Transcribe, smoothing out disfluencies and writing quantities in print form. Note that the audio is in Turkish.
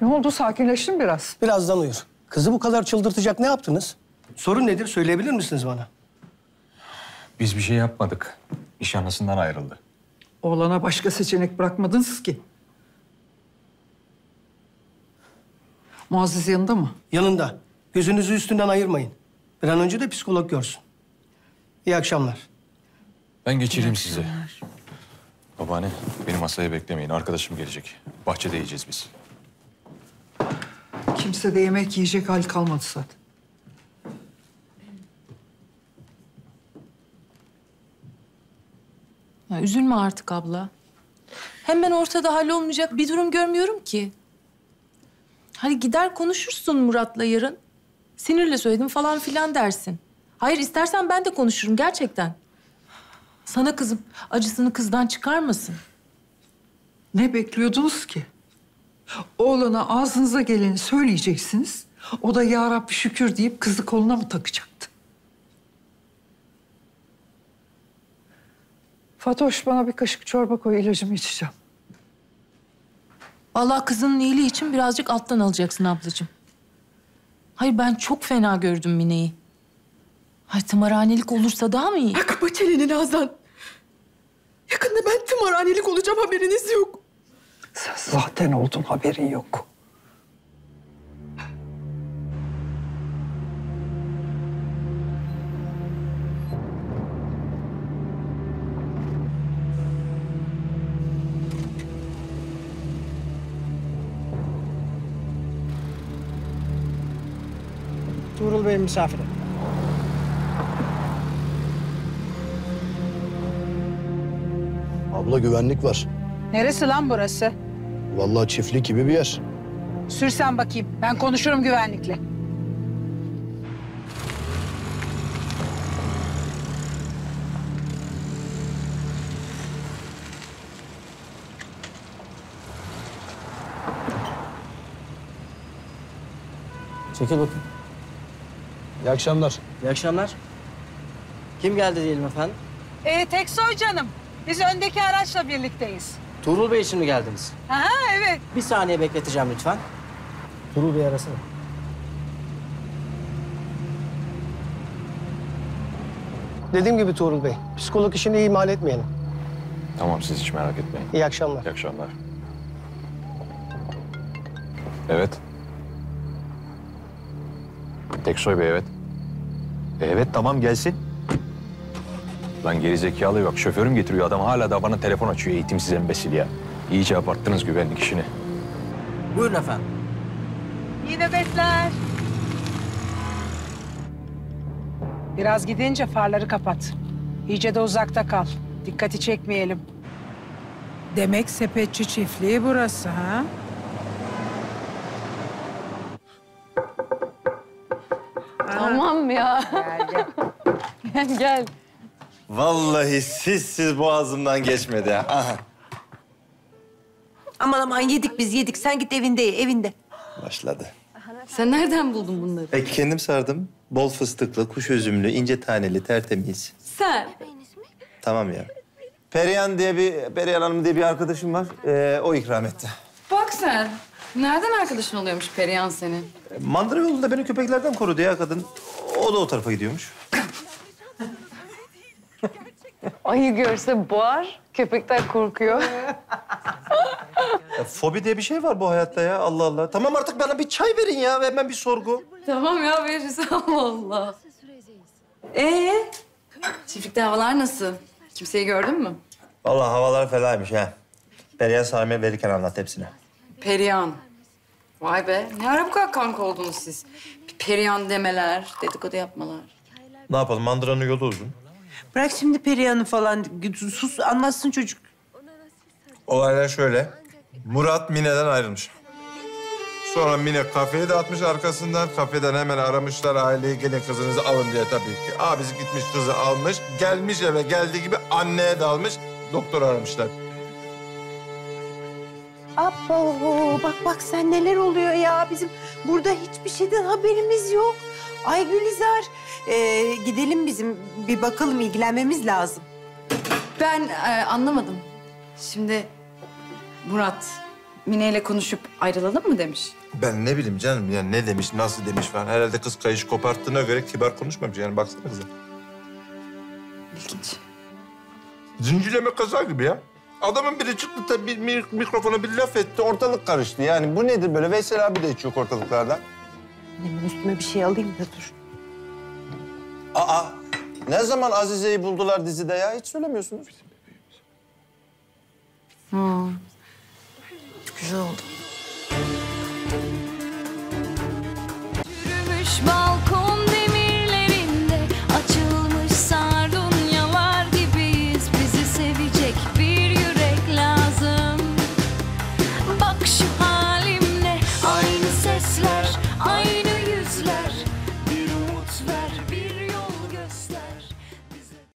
Ne oldu? Sakinleştin biraz. Birazdan uyur. Kızı bu kadar çıldırtacak ne yaptınız? Sorun nedir? Söyleyebilir misiniz bana? Biz bir şey yapmadık. Nişanlısından ayrıldı. Oğlana başka seçenek bırakmadınız ki. Muazzez yanında mı? Yanında. Gözünüzü üstünden ayırmayın. Bir an önce de psikolog görsün. İyi akşamlar. Ben geçireyim sizi. Babaanne, beni masaya beklemeyin. Arkadaşım gelecek. Bahçede yiyeceğiz biz. Kimse de yemek yiyecek hal kalmadı zaten. Ya üzülme artık abla. Hemen ortada hallolmayacak bir durum görmüyorum ki. Hadi gider konuşursun Murat'la yarın. Sinirle söyledim falan filan dersin. Hayır istersen ben de konuşurum gerçekten. Sana kızım acısını kızdan çıkarmasın. Ne bekliyordunuz ki? Oğlana ağzınıza geleni söyleyeceksiniz. O da ya Rabbi şükür deyip kızı koluna mı takacaktı? Fatoş bana bir kaşık çorba koy, ilacımı içeceğim. Vallahi kızının iyiliği için birazcık alttan alacaksın ablacığım. Hayır ben çok fena gördüm Mine'yi. Ay tımarhanelik olursa daha mı iyi? Kapa çeneni Nazan. Yakında ben tımarhanelik olacağım, haberiniz yok. Sen zaten oldun, haberin yok. Tuğrul Bey'in misafiri. Abla güvenlik var. Neresi lan burası? Vallahi çiftlik gibi bir yer. Sürsen bakayım. Ben konuşurum güvenlikle. Çekil bakayım. İyi akşamlar. İyi akşamlar. Kim geldi diyelim efendim? Teksoy canım. Biz öndeki araçla birlikteyiz. Tuğrul Bey için mi geldiniz? Ha evet. Bir saniye bekleteceğim lütfen. Tuğrul Bey arasana. Dediğim gibi Tuğrul Bey, psikolog işini ihmal etmeyelim. Tamam, siz hiç merak etmeyin. İyi akşamlar. İyi akşamlar. Evet. Teksoy Bey, evet. Evet, tamam gelsin. Lan gerizekalı yok. Şoförüm getiriyor. Adam hala da bana telefon açıyor. Eğitimsiz embesil ya. İyice abarttınız güvenlik işini. Buyurun efendim. İyi nöbetler. Biraz gidince farları kapat. İyice de uzakta kal. Dikkati çekmeyelim. Demek sepetçi çiftliği burası ha? Tamam ya. Gel. Gel. Vallahi siz boğazımdan geçmedi ha. Aha. Aman aman yedik biz yedik. Sen git evinde ye, evinde. Başladı. Sen nereden buldun bunları? Kendim sardım. Bol fıstıklı, kuş üzümlü, ince taneli, tertemiz. Sen. Tamam ya. Perihan Hanım diye bir arkadaşım var. O ikram etti. Bak sen. Nereden arkadaşın oluyormuş Perihan senin? Mandıra yolunda beni köpeklerden korudu ya kadın. O da o tarafa gidiyormuş. Ayı görse boğar, köpekten korkuyor. Fobi diye bir şey var bu hayatta ya. Allah Allah. Tamam artık bana bir çay verin ya. Hemen bir sorgu. Tamam ya veririz Allah Allah. Çiftlikte havalar nasıl? Kimseyi gördün mü? Vallahi havalar felaymış ha. Perihan Sami verirken anlat hepsini. Perihan. Vay be. Ne ara bu kadar kanka oldunuz siz? Bir Perihan demeler, dedikodu yapmalar. Ne yapalım? Mandıranın yolu uzun. Bırak şimdi Perihan'ı falan. Sus anlatsın çocuk. Olaylar şöyle. Murat Mine'den ayrılmış. Sonra Mine kafeye dağıtmış arkasından. Kafeden hemen aramışlar aileyi. Gelin kızınızı alın diye tabii ki. Abisi gitmiş kızı almış. Gelmiş eve geldiği gibi anneye dalmış. Doktor aramışlar. Abo bak sen neler oluyor ya. Bizim burada hiçbir şeyden haberimiz yok. Ay Gülizar. Gidelim bizim bir bakalım, ilgilenmemiz lazım. Ben anlamadım. Şimdi Murat Mine ile konuşup ayrılalım mı demiş. Ben ne bileyim canım yani ne demiş, nasıl demiş falan. Herhalde kız kayış koparttığına göre kibar konuşmamış. Yani baksana kıza. İlginç. Zincirleme kaza gibi ya. Adamın biri çıktı tabii mikrofona bir laf etti, ortalık karıştı. Yani bu nedir böyle? Veysel abi de hiç yok ortalıklardan. Hemen üstüme bir şey alayım da dur. Aa, ne zaman Azize'yi buldular dizide ya? Hiç söylemiyorsunuz. Güzel oldu. Yürümüş balkon